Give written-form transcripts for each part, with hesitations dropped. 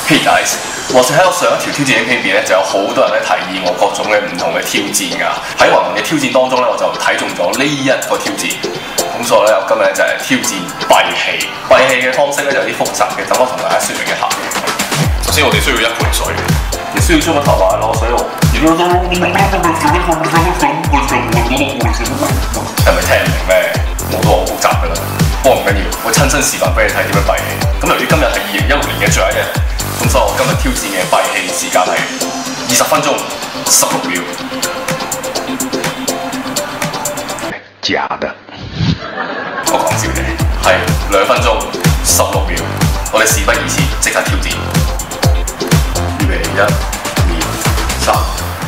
Hey guys，話說喺我上一條挑戰影片入邊咧，就有好多人咧提議我各種嘅唔同嘅挑戰㗎。喺芸芸嘅挑戰當中咧，我就睇中咗呢一個挑戰。咁所以咧，我今日就係挑戰閉氣。閉氣嘅方式咧就有啲複雜嘅，等我同大家説明一下。首先我哋需要一盆水，你需要將個頭擺落水度。係咪聽唔明咩？我都好複雜㗎啦。不過唔緊要，我親身示範俾你睇點樣閉氣。咁由於今日係2016年嘅最後一日，咁所以我今日挑戰嘅閉氣時間係20分鐘16秒。 假的， 我講笑嘅，係2分鐘16秒。我哋事不宜遲，即刻挑戰。預備1、2、3。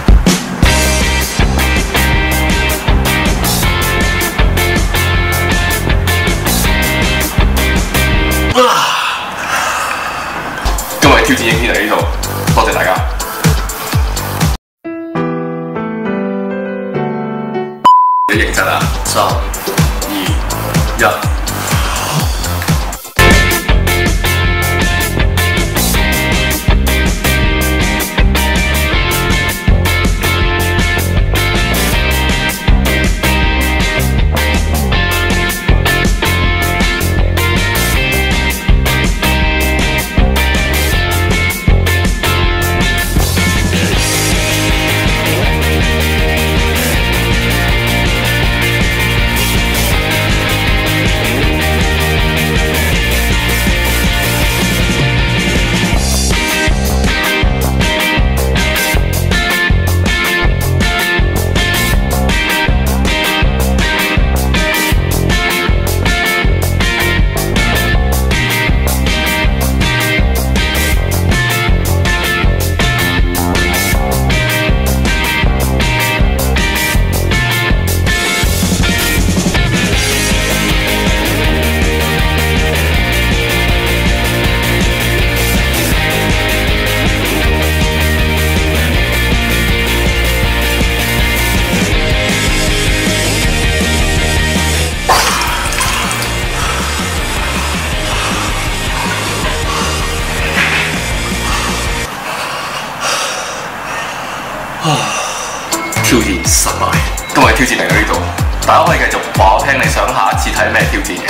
今日挑戰影片嚟呢度，多謝大家。你認真啊！3、2、1。挑戰失敗，今日挑戰嚟到呢度，大家可以繼續話我聽你想下一次睇咩挑戰嘅。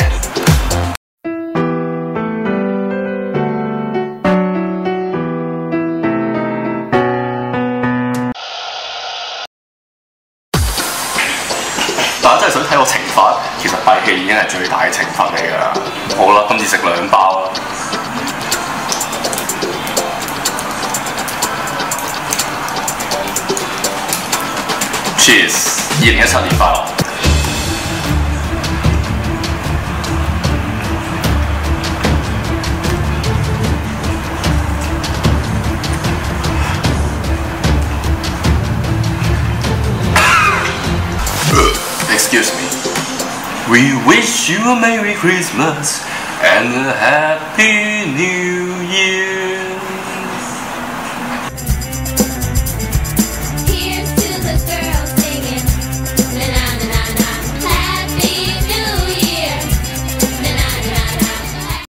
大家真係想睇我懲罰，其實閉氣已經係最大嘅懲罰嚟㗎啦。好啦，今次食2包啦。Cheers！ 2017年快樂。Excuse me. We wish you a Merry Christmas and a Happy New Year.